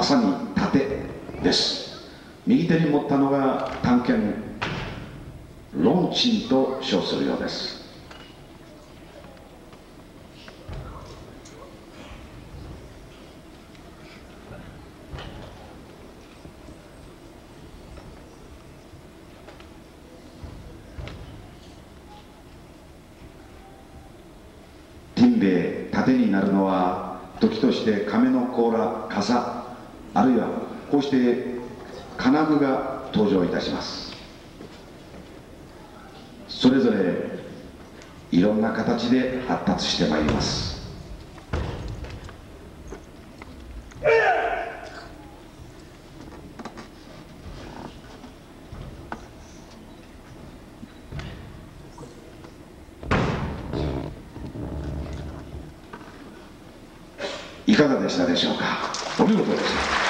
まさに盾です。右手に持ったのが短剣論鎮と称するようです。金兵衛盾になるのは時として亀の甲羅傘、あるいはこうして金具が登場いたします。それぞれいろんな形で発達してまいります。いかがでしたでしょうか。お見事でした。